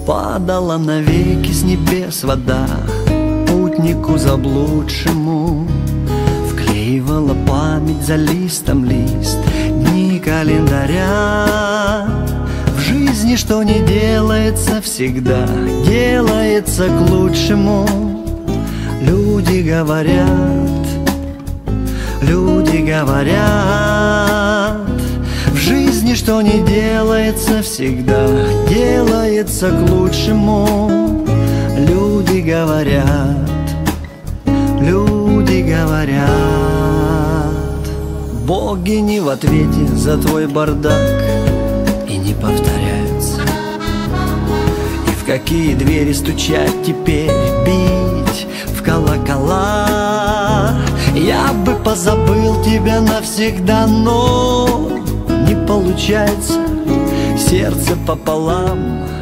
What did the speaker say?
Падала навеки с небес вода путнику заблудшему, вклеивала память за листом лист дни календаря. В жизни что не делается, всегда делается к лучшему. Люди говорят, люди говорят, в жизни что не делается, всегда делается к лучшему. Люди говорят, люди говорят. Боги не в ответе за твой бардак и не повторяются. И в какие двери стучать теперь, бить в колокола? Я бы позабыл тебя навсегда, но не получается, сердце пополам.